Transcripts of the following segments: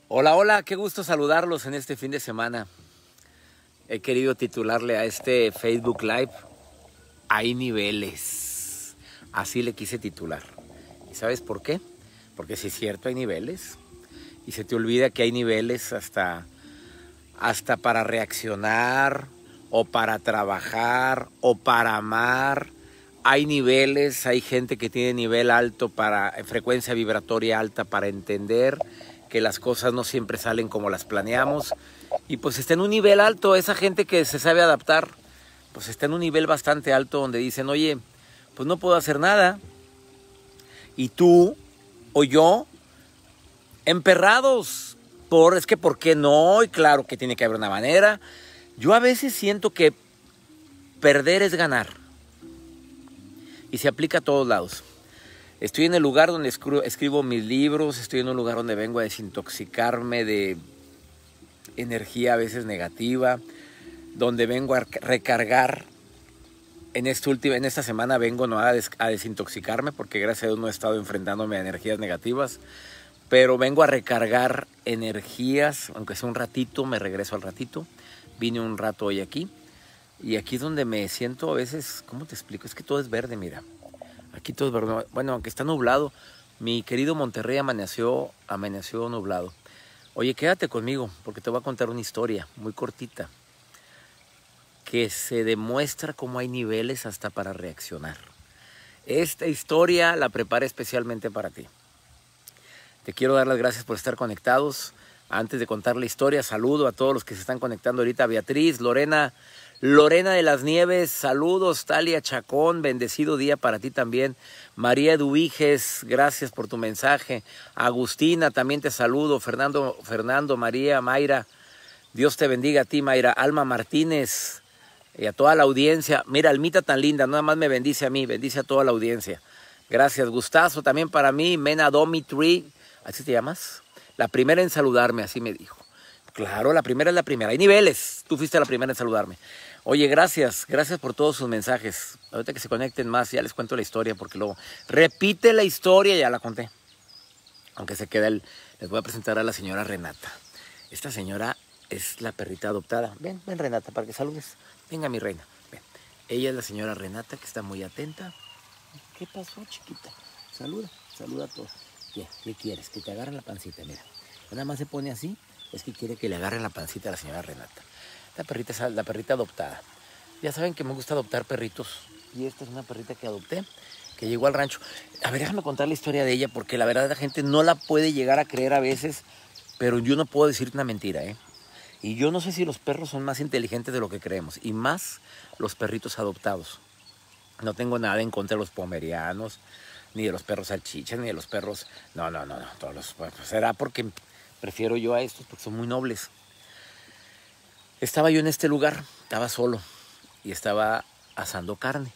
Hola, hola, qué gusto saludarlos en este fin de semana. He querido titularle a este Facebook Live, Hay niveles. Así le quise titular. ¿Y sabes por qué? Porque sí es cierto, hay niveles. Y se te olvida que hay niveles hasta para reaccionar, o para trabajar, o para amar. Hay niveles, hay gente que tiene nivel alto para frecuencia vibratoria alta para entender que las cosas no siempre salen como las planeamos. Y pues está en un nivel alto, esa gente que se sabe adaptar, pues está en un nivel bastante alto donde dicen, oye, pues no puedo hacer nada. Y tú o yo, emperrados, es que ¿por qué no? Y claro que tiene que haber una manera. Yo a veces siento que perder es ganar. Y se aplica a todos lados. Estoy en el lugar donde escribo mis libros, estoy en un lugar donde vengo a desintoxicarme de energía a veces negativa, donde vengo a recargar. En esta semana vengo no a desintoxicarme, porque gracias a Dios no he estado enfrentándome a energías negativas, pero vengo a recargar energías, aunque sea un ratito, me regreso al ratito. Vine un rato hoy aquí, y aquí es donde me siento a veces, ¿cómo te explico? Es que todo es verde, mira. Aquí todo es verde. Bueno, aunque está nublado, mi querido Monterrey amaneció nublado. Oye, quédate conmigo, porque te voy a contar una historia muy cortita, que se demuestra cómo hay niveles hasta para reaccionar. Esta historia la preparé especialmente para ti. Te quiero dar las gracias por estar conectados. Antes de contar la historia, saludo a todos los que se están conectando ahorita. Beatriz, Lorena de las Nieves, saludos. Talia Chacón, bendecido día para ti también. María Eduviges, gracias por tu mensaje. Agustina, también te saludo. Fernando, María, Mayra, Dios te bendiga a ti, Mayra. Alma Martínez y a toda la audiencia. Mira, Almita tan linda, nada más me bendice a mí, bendice a toda la audiencia. Gracias, gustazo también para mí. Mena Domitri, ¿así te llamas? La primera en saludarme, así me dijo. Claro, la primera es la primera. Hay niveles. Tú fuiste la primera en saludarme. Oye, gracias por todos sus mensajes. Ahorita que se conecten más, ya les cuento la historia, porque luego repite la historia, ya la conté. Aunque se queda les voy a presentar a la señora Renata. Esta señora es la perrita adoptada. Ven Renata, para que saludes. Venga, mi reina. Ven. Ella es la señora Renata, que está muy atenta. ¿Qué pasó, chiquita? Saluda a todos. ¿Qué quieres? Que te agarren la pancita, mira. Nada más se pone así, es que quiere que le agarren la pancita a la señora Renata. La perrita es la perrita adoptada. Ya saben que me gusta adoptar perritos. Y esta es una perrita que adopté, que llegó al rancho. A ver, déjame contar la historia de ella, porque la verdad la gente no la puede llegar a creer a veces, pero yo no puedo decirte una mentira, ¿eh? Y yo no sé si los perros son más inteligentes de lo que creemos, y más los perritos adoptados. No tengo nada en contra de los pomerianos, ni de los perros salchichas, ni de los perros... No. Todos los perros. Será porque prefiero yo a estos, porque son muy nobles. Estaba yo en este lugar, estaba solo, y estaba asando carne.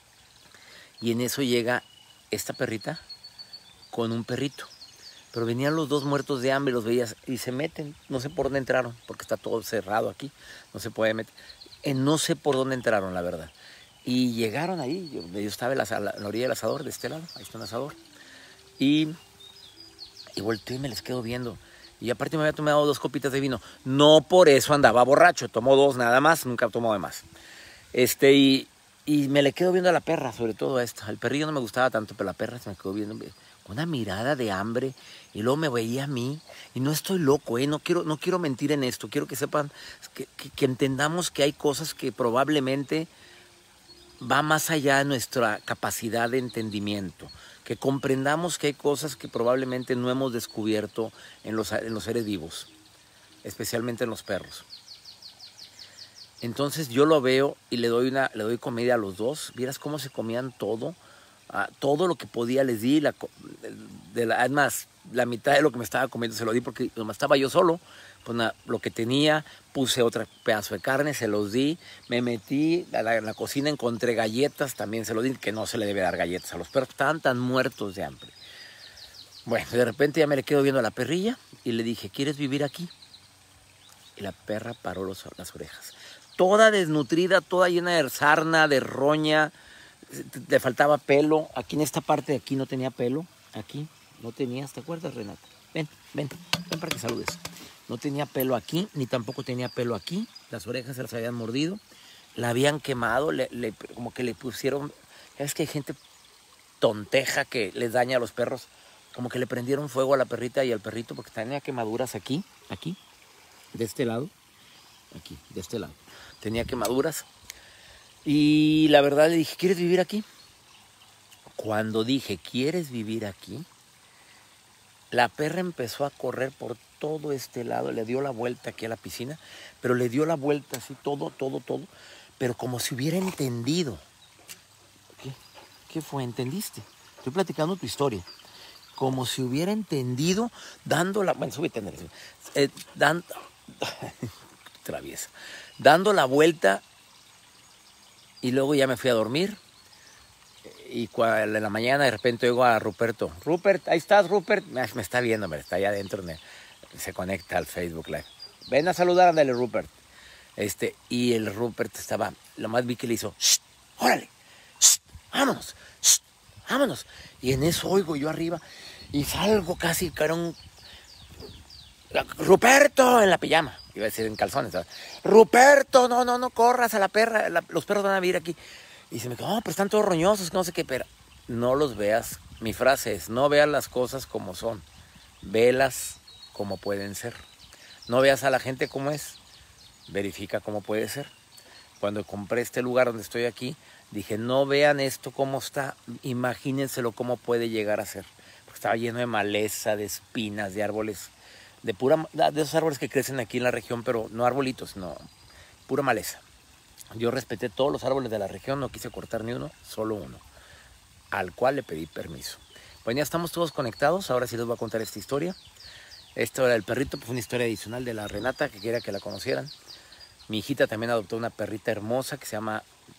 Y en eso llega esta perrita con un perrito. Pero venían los dos muertos de hambre, los veías, y se meten. No sé por dónde entraron, porque está todo cerrado aquí. No se puede meter. No sé por dónde entraron, la verdad. Y llegaron ahí, yo estaba en la orilla del asador, de este lado, ahí está un asador. Y volteé y me les quedo viendo. Y aparte me había tomado 2 copitas de vino. No por eso andaba borracho, tomó 2 nada más, nunca tomó de más. Y me le quedo viendo a la perra, sobre todo a esta. Al perrillo no me gustaba tanto, pero la perra se me quedó viendo con una mirada de hambre. Y luego me veía a mí. Y no estoy loco, no quiero mentir en esto. Quiero que sepan, que entendamos que hay cosas que probablemente va más allá de nuestra capacidad de entendimiento, que comprendamos que hay cosas que probablemente no hemos descubierto en los seres vivos, especialmente en los perros. Entonces yo lo veo y le doy comida a los dos. Vieras cómo se comían todo, todo lo que podía les di. Además, la mitad de lo que me estaba comiendo se lo di, porque como estaba yo solo, pues lo que tenía, puse otro pedazo de carne, se los di. Me metí a la cocina, encontré galletas, también se lo di, que no se le debe dar galletas a los perros, estaban tan muertos de hambre. Bueno, de repente ya me le quedo viendo a la perrilla y le dije, ¿quieres vivir aquí? Y la perra paró las orejas. Toda desnutrida, toda llena de sarna, de roña, le faltaba pelo. Aquí en esta parte de aquí no tenía pelo, aquí no tenías, ¿te acuerdas, Renata? Ven, ven para que saludes. No tenía pelo aquí, ni tampoco tenía pelo aquí. Las orejas se las habían mordido. La habían quemado, como que le pusieron... Es que hay gente tonteja que les daña a los perros. Como que le prendieron fuego a la perrita y al perrito porque tenía quemaduras aquí, de este lado. Aquí, de este lado. Tenía quemaduras. Y la verdad le dije, ¿quieres vivir aquí? Cuando dije, ¿quieres vivir aquí? La perra empezó a correr por todo este lado, le dio la vuelta aquí a la piscina, pero le dio la vuelta así, todo, pero como si hubiera entendido. ¿Qué fue? ¿Entendiste? Estoy platicando tu historia. Como si hubiera entendido, bueno, súbete, traviesa, dando la vuelta, y luego ya me fui a dormir. Y en la mañana de repente oigo a Ruperto. Rupert, ahí estás, Rupert. Me está viendo, está allá adentro, se conecta al Facebook Live. Ven a saludar, ándale, Rupert. Y el Rupert estaba, lo más vi que le hizo, ¡shh! ¡Órale! ¡Shh! ¡Vámonos! ¡Shh! ¡Vámonos! Y en eso oigo yo arriba y salgo casi, Ruperto, en la pijama. Iba a decir en calzones, ¿sabes? Ruperto, no corras a la perra, los perros van a vivir aquí. Y se me quedó, pero están todos roñosos, no sé qué, pero no los veas. Mi frase es, no veas las cosas como son, velas como pueden ser. No veas a la gente como es, verifica cómo puede ser. Cuando compré este lugar donde estoy aquí, dije, no vean esto cómo está, imagínenselo cómo puede llegar a ser. Porque estaba lleno de maleza, de espinas, de árboles, de esos árboles que crecen aquí en la región, pero no arbolitos, no, pura maleza. Yo respeté todos los árboles de la región, no quise cortar ni uno, solo uno, al cual le pedí permiso. Bueno, ya estamos todos conectados, ahora sí les voy a contar esta historia. Esto era del perrito, pues una historia adicional de la Renata, que quería que la conocieran. Mi hijita también adoptó una perrita hermosa que se llama,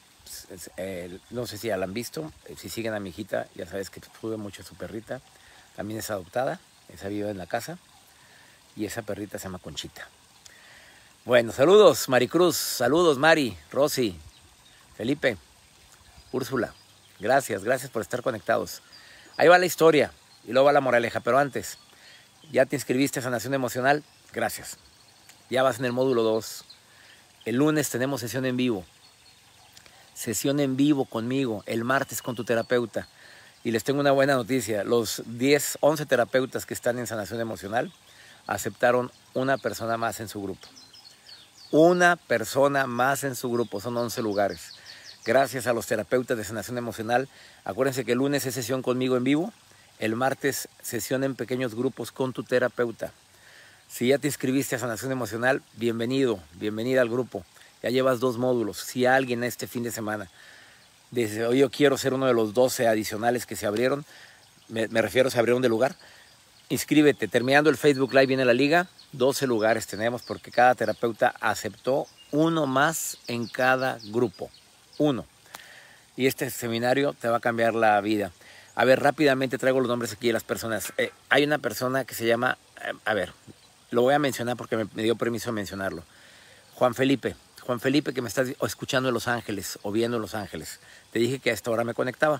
no sé si ya la han visto, si siguen a mi hijita, ya sabes que tuve mucho a su perrita. También es adoptada, esa vive en la casa, y esa perrita se llama Conchita. Bueno, saludos Maricruz, saludos Mari, Rosy, Felipe, Úrsula. Gracias por estar conectados. Ahí va la historia y luego va la moraleja, pero antes, ¿ya te inscribiste a Sanación Emocional? Gracias. Ya vas en el módulo 2. El lunes tenemos sesión en vivo. Sesión en vivo conmigo, el martes con tu terapeuta. Y les tengo una buena noticia, los 11 terapeutas que están en Sanación Emocional aceptaron una persona más en su grupo. Una persona más en su grupo, son 11 lugares. Gracias a los terapeutas de Sanación Emocional. Acuérdense que el lunes es sesión conmigo en vivo, el martes sesión en pequeños grupos con tu terapeuta. Si ya te inscribiste a Sanación Emocional, bienvenida al grupo. Ya llevas 2 módulos. Si alguien este fin de semana dice, oye, yo quiero ser uno de los 12 adicionales que se abrieron, me refiero, se abrieron de lugar, inscríbete. Terminando el Facebook Live viene la liga. 12 lugares tenemos porque cada terapeuta aceptó uno más en cada grupo. 1. Y este seminario te va a cambiar la vida. A ver, rápidamente traigo los nombres aquí de las personas. Hay una persona que se llama, lo voy a mencionar porque me dio permiso de mencionarlo. Juan Felipe, que me estás escuchando en Los Ángeles o viendo en Los Ángeles. Te dije que a esta hora me conectaba.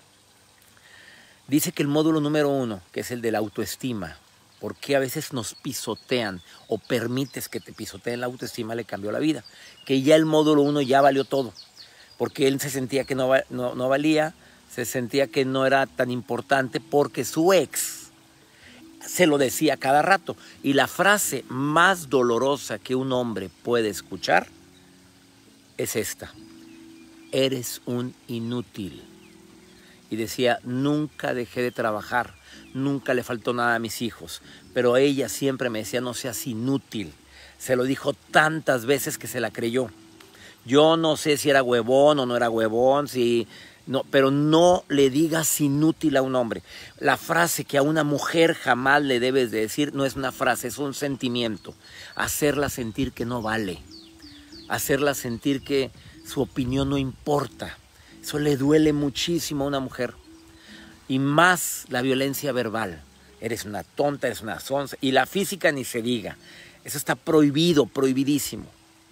Dice que el módulo número 1, que es el de la autoestima, ¿por qué a veces nos pisotean o permites que te pisoteen la autoestima? Le cambió la vida. Que ya el módulo 1 ya valió todo. Porque él se sentía que no valía, se sentía que no era tan importante porque su ex se lo decía cada rato. Y la frase más dolorosa que un hombre puede escuchar es esta: eres un inútil. Y decía, nunca dejé de trabajar, nunca le faltó nada a mis hijos, pero ella siempre me decía, no seas inútil. Se lo dijo tantas veces que se la creyó. Yo no sé si era huevón o no era huevón, pero no le digas inútil a un hombre. La frase que a una mujer jamás le debes de decir no es una frase, es un sentimiento. Hacerla sentir que no vale, hacerla sentir que su opinión no importa. Eso le duele muchísimo a una mujer. Y más la violencia verbal. Eres una tonta, eres una sonsa. Y la física ni se diga. Eso está prohibido, prohibidísimo.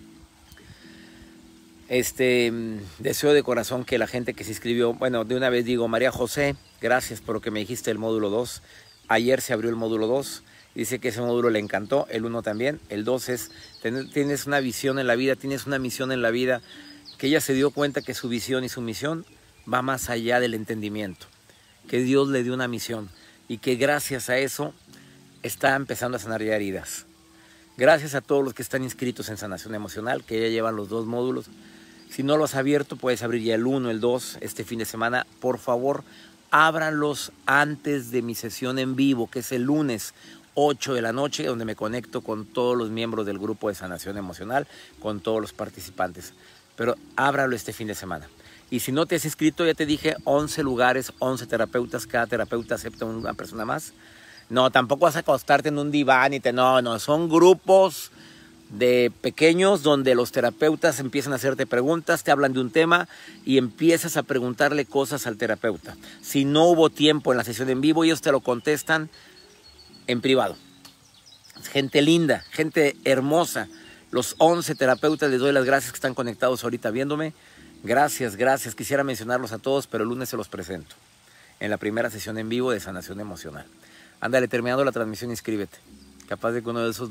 Deseo de corazón que la gente que se inscribió, bueno, de una vez digo, María José, gracias por lo que me dijiste del módulo 2. Ayer se abrió el módulo 2. Dice que ese módulo le encantó, el 1 también. El 2 es, tienes una visión en la vida, tienes una misión en la vida, que ella se dio cuenta que su visión y su misión va más allá del entendimiento, que Dios le dio una misión y que gracias a eso está empezando a sanar ya heridas. Gracias a todos los que están inscritos en Sanación Emocional, que ya llevan los 2 módulos. Si no lo has abierto, puedes abrir ya el 1, el 2, este fin de semana. Por favor, ábranlos antes de mi sesión en vivo, que es el lunes 8 de la noche, donde me conecto con todos los miembros del grupo de Sanación Emocional, con todos los participantes. Pero ábralo este fin de semana. Y si no te has inscrito, ya te dije, 11 lugares, 11 terapeutas, cada terapeuta acepta una persona más. No, tampoco vas a acostarte en un diván y no, son grupos de pequeños donde los terapeutas empiezan a hacerte preguntas, te hablan de un tema y empiezas a preguntarle cosas al terapeuta. Si no hubo tiempo en la sesión en vivo, ellos te lo contestan en privado. Gente linda, gente hermosa. Los 11 terapeutas les doy las gracias que están conectados ahorita viéndome. Gracias. Quisiera mencionarlos a todos, pero el lunes se los presento en la primera sesión en vivo de Sanación Emocional. Ándale, terminando la transmisión, inscríbete. Capaz de que uno de esos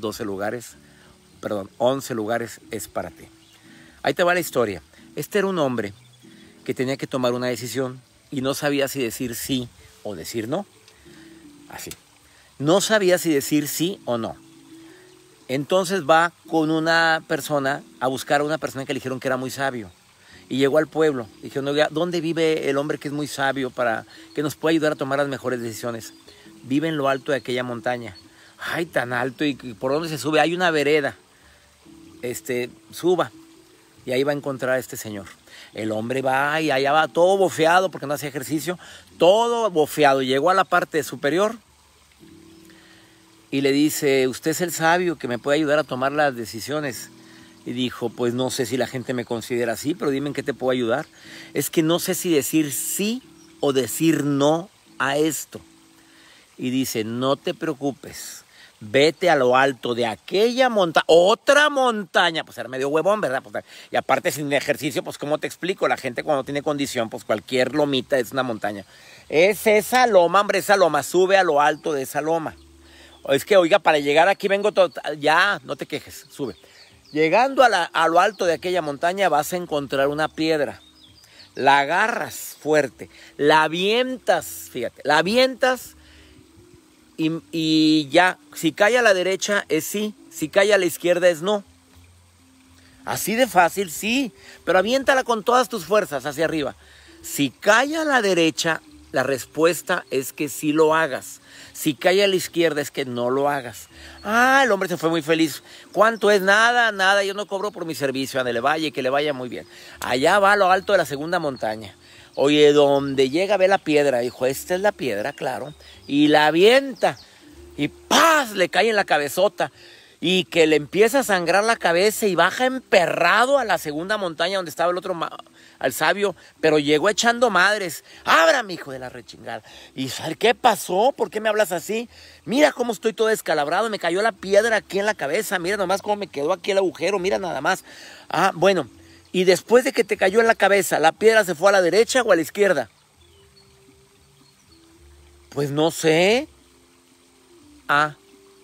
11 lugares es para ti. Ahí te va la historia. Este era un hombre que tenía que tomar una decisión y no sabía si decir sí o decir no. Así. No sabía si decir sí o no. Entonces va con una persona a buscar a una persona que le dijeron que era muy sabio. Y llegó al pueblo. Dijeron, ¿dónde vive el hombre que es muy sabio para que nos pueda ayudar a tomar las mejores decisiones? Vive en lo alto de aquella montaña. Ay, tan alto. ¿Y por dónde se sube? Hay una vereda. Suba. Y ahí va a encontrar a este señor. El hombre va y allá va todo bofeado porque no hacía ejercicio. Todo bofeado. Llegó a la parte superior. Y le dice, usted es el sabio que me puede ayudar a tomar las decisiones. Y dijo, pues no sé si la gente me considera así, pero dime en qué te puedo ayudar. Es que no sé si decir sí o decir no a esto. Y dice, no te preocupes, vete a lo alto de aquella montaña, otra montaña. Pues era medio huevón, ¿verdad? Pues, y aparte sin ejercicio, pues ¿cómo te explico? La gente cuando tiene condición, pues cualquier lomita es una montaña. Es esa loma, hombre, esa loma, sube a lo alto de esa loma. Es que, oiga, para llegar aquí vengo todo... Ya, no te quejes, sube. Llegando a lo alto de aquella montaña vas a encontrar una piedra. La agarras fuerte, la avientas, fíjate, la avientas y ya. Si cae a la derecha es sí, si cae a la izquierda es no. Así de fácil, sí, pero aviéntala con todas tus fuerzas hacia arriba. Si cae a la derecha, la respuesta es que sí lo hagas. Si cae a la izquierda es que no lo hagas. Ah, el hombre se fue muy feliz. ¿Cuánto es? Nada, yo no cobro por mi servicio. Ándale, vaya y que le vaya muy bien. Allá va a lo alto de la segunda montaña. Oye, donde llega ve la piedra. Dijo, esta es la piedra, claro. Y la avienta. Y ¡paz! Le cae en la cabezota. Y que le empieza a sangrar la cabeza y baja emperrado a la segunda montaña donde estaba el otro, al sabio, pero llegó echando madres. ¡Ábrame, hijo de la rechingada! Y ¿qué pasó? ¿Por qué me hablas así? Mira cómo estoy todo descalabrado, me cayó la piedra aquí en la cabeza, mira nomás cómo me quedó aquí el agujero, mira nada más. Ah, bueno, y después de que te cayó en la cabeza, ¿la piedra se fue a la derecha o a la izquierda? Pues no sé. Ah.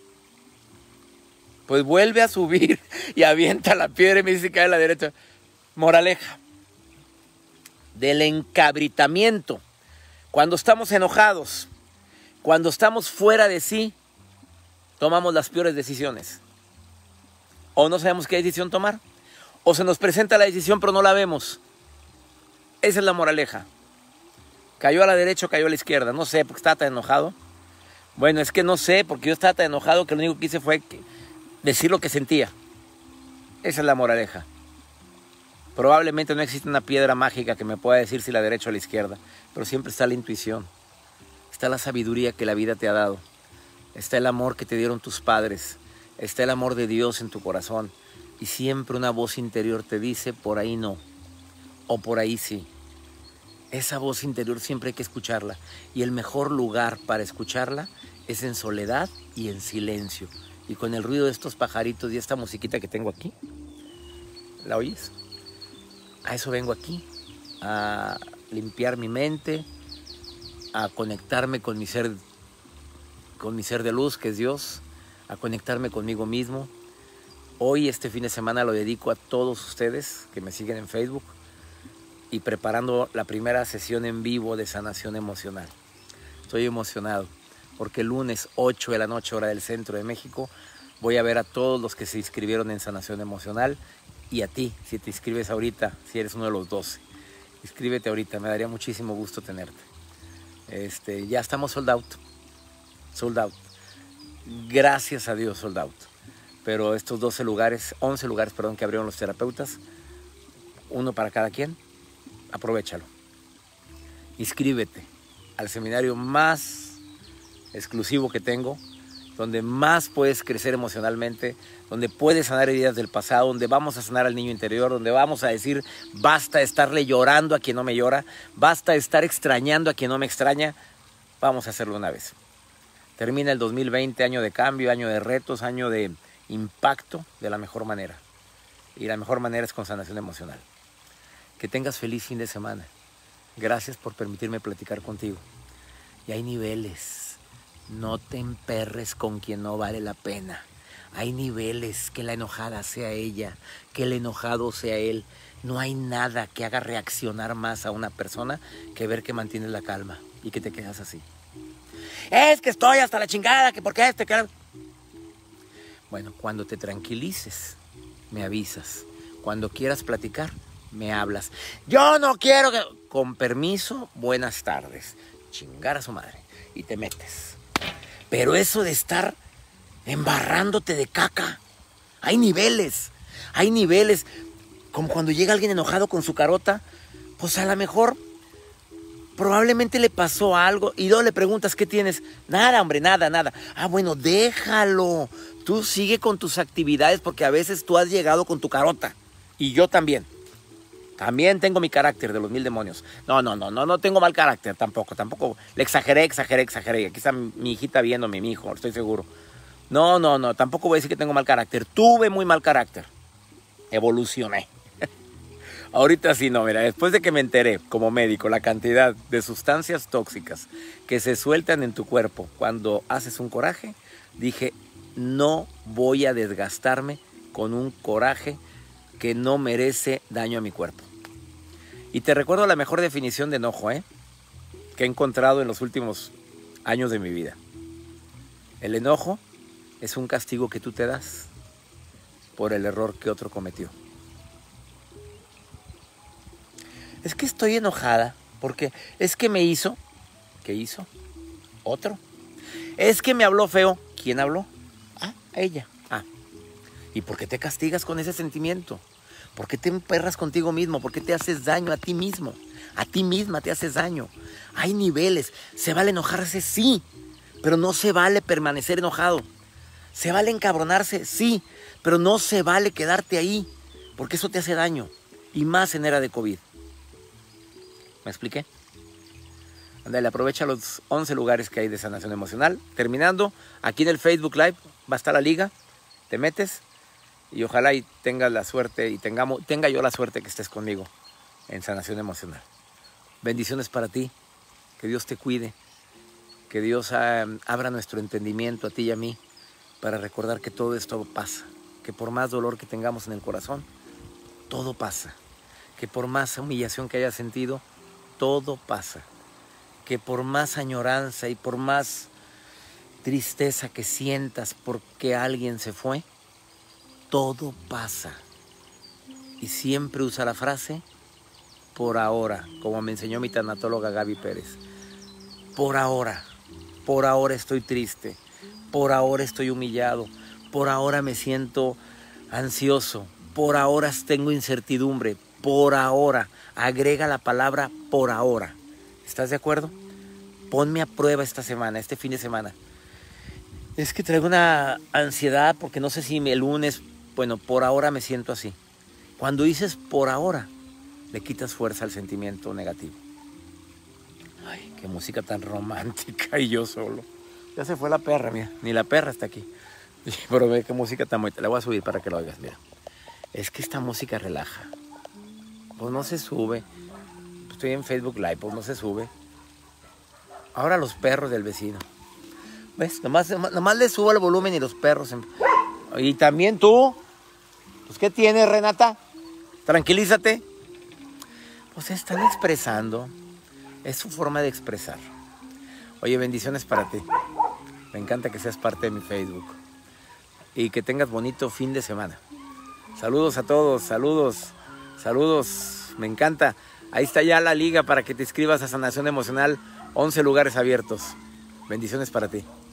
Pues vuelve a subir y avienta la piedra y me dice que cae a la derecha. Moraleja. Del encabritamiento. Cuando estamos enojados, cuando estamos fuera de sí, tomamos las peores decisiones. O no sabemos qué decisión tomar. O se nos presenta la decisión pero no la vemos. Esa es la moraleja. ¿Cayó a la derecha o cayó a la izquierda? No sé, porque estaba tan enojado. Bueno, es que no sé, porque yo estaba tan enojado que lo único que hice fue decir lo que sentía. Esa es la moraleja. Probablemente no existe una piedra mágica que me pueda decir si la derecha o la izquierda, pero siempre está la intuición, está la sabiduría que la vida te ha dado, está el amor que te dieron tus padres, está el amor de Dios en tu corazón y siempre una voz interior te dice por ahí no o por ahí sí. Esa voz interior siempre hay que escucharla y el mejor lugar para escucharla es en soledad y en silencio. Y con el ruido de estos pajaritos y esta musiquita que tengo aquí, ¿la oyes? A eso vengo aquí, a limpiar mi mente, a conectarme con mi ser de luz, que es Dios, a conectarme conmigo mismo. Hoy, este fin de semana, lo dedico a todos ustedes que me siguen en Facebook y preparando la primera sesión en vivo de sanación emocional. Estoy emocionado porque el lunes 8 de la noche, hora del centro de México, voy a ver a todos los que se inscribieron en sanación emocional y a ti, si te inscribes ahorita, si eres uno de los 12. Inscríbete ahorita, me daría muchísimo gusto tenerte. Ya estamos sold out. Sold out. Gracias a Dios, sold out. Pero estos 11 lugares que abrieron los terapeutas, uno para cada quien, aprovéchalo. Inscríbete al seminario más exclusivo que tengo, donde más puedes crecer emocionalmente, donde puedes sanar heridas del pasado, donde vamos a sanar al niño interior, donde vamos a decir basta de estarle llorando a quien no me llora, basta de estar extrañando a quien no me extraña. Vamos a hacerlo una vez. Termina el 2020, año de cambio, año de retos, año de impacto, de la mejor manera. Y la mejor manera es con sanación emocional. Que tengas feliz fin de semana. Gracias por permitirme platicar contigo. Y hay niveles. No te emperres con quien no vale la pena. Hay niveles, que la enojada sea ella, que el enojado sea él. No hay nada que haga reaccionar más a una persona que ver que mantienes la calma y que te quedas así. Es que estoy hasta la chingada, que por qué que... Bueno, cuando te tranquilices, me avisas. Cuando quieras platicar, me hablas. Yo no quiero que... Con permiso, buenas tardes. Chingar a su madre. Y te metes. Pero eso de estar embarrándote de caca, hay niveles. Hay niveles. Como cuando llega alguien enojado con su carota, pues a lo mejor probablemente le pasó algo y luego le preguntas ¿qué tienes? Nada, hombre, nada. Ah, bueno, déjalo. Tú sigue con tus actividades porque a veces tú has llegado con tu carota. Y yo también. También tengo mi carácter de los 1000 demonios. No tengo mal carácter tampoco. Le exageré. Aquí está mi hijita viéndome, mi hijo, estoy seguro. No, tampoco voy a decir que tengo mal carácter. Tuve muy mal carácter. Evolucioné. Ahorita sí, no, mira, después de que me enteré como médico la cantidad de sustancias tóxicas que se sueltan en tu cuerpo cuando haces un coraje, dije, no voy a desgastarme con un coraje que no merece daño a mi cuerpo. Y te recuerdo la mejor definición de enojo, que he encontrado en los últimos años de mi vida. El enojo es un castigo que tú te das por el error que otro cometió. Es que estoy enojada porque es que me hizo. ¿Qué hizo? Otro. Es que me habló feo. ¿Quién habló? Ah, ella. Ah. ¿Y por qué te castigas con ese sentimiento? ¿Por qué te emperras contigo mismo? ¿Por qué te haces daño a ti mismo? A ti misma te haces daño. Hay niveles. ¿Se vale enojarse? Sí. Pero no se vale permanecer enojado. ¿Se vale encabronarse? Sí. Pero no se vale quedarte ahí. Porque eso te hace daño. Y más en era de COVID. ¿Me expliqué? Ándale, aprovecha los 11 lugares que hay de sanación emocional. Terminando, aquí en el Facebook Live va a estar la liga. Te metes y ojalá y tengas la suerte y tenga yo la suerte que estés conmigo en sanación emocional. Bendiciones para ti. Que Dios te cuide. Que Dios abra nuestro entendimiento a ti y a mí para recordar que todo esto pasa. Que por más dolor que tengamos en el corazón, todo pasa. Que por más humillación que hayas sentido, todo pasa. Que por más añoranza y por más tristeza que sientas porque alguien se fue, todo pasa. Y siempre usa la frase, por ahora, como me enseñó mi tanatóloga Gaby Pérez. Por ahora estoy triste, por ahora estoy humillado, por ahora me siento ansioso, por ahora tengo incertidumbre, por ahora. Agrega la palabra por ahora. ¿Estás de acuerdo? Ponme a prueba esta semana, este fin de semana. Es que traigo una ansiedad porque no sé si el lunes, bueno, por ahora me siento así. Cuando dices por ahora, le quitas fuerza al sentimiento negativo. Ay, qué música tan romántica y yo solo. Ya se fue la perra, mira, ni la perra está aquí. Pero ve qué música tan bonita. La voy a subir para que lo oigas, mira. Es que esta música relaja. Pues no se sube. Estoy en Facebook Live, pues no se sube. Ahora los perros del vecino. ¿Ves? Nomás le subo el volumen y los perros. Y también tú. Pues, ¿qué tienes, Renata? Tranquilízate. Pues están expresando. Es su forma de expresar. Oye, bendiciones para ti. Me encanta que seas parte de mi Facebook. Y que tengas bonito fin de semana. Saludos a todos, saludos. Me encanta. Ahí está ya la liga para que te inscribas a Sanación Emocional. 11 lugares abiertos. Bendiciones para ti.